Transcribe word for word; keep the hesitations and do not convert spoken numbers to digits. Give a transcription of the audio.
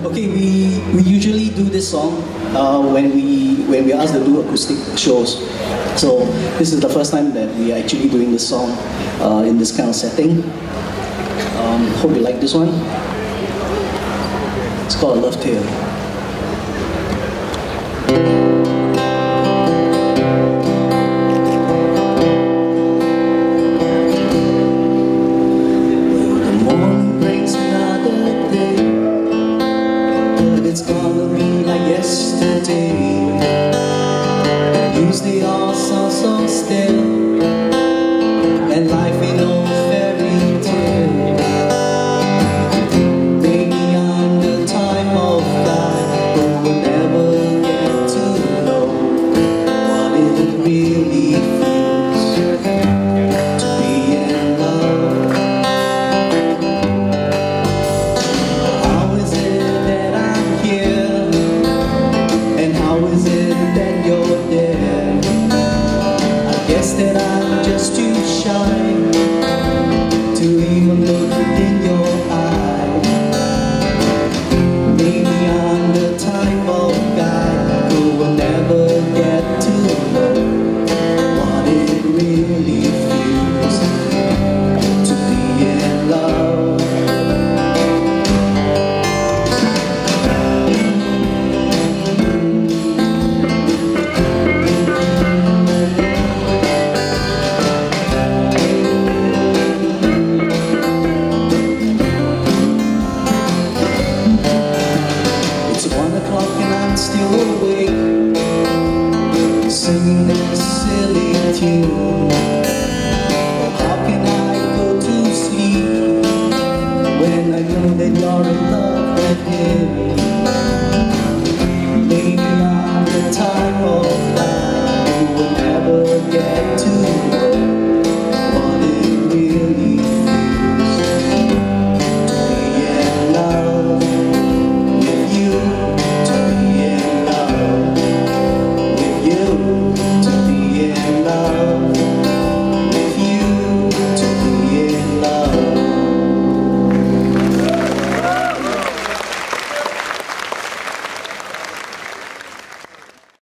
Okay, we, we usually do this song uh, when we when we are asked to do acoustic shows. So this is the first time that we are actually doing this song uh, in this kind of setting. Um, hope you like this one. It's called Love Tale. It's gonna be like yesterday. Usually all so so still, and life ain't no fairy tale. Maybe I'm the type of guy who will never get to know what it really feels to be in love. How is it that I'm here, and how is it that you're there? I guess that I'm just too shy to even look in your eye. Maybe I'm the type of guy who will never get to know what it really feels to be in love. Still awake, singing this silly tune. Oh, how can I go to sleep when I know that you're in love with him?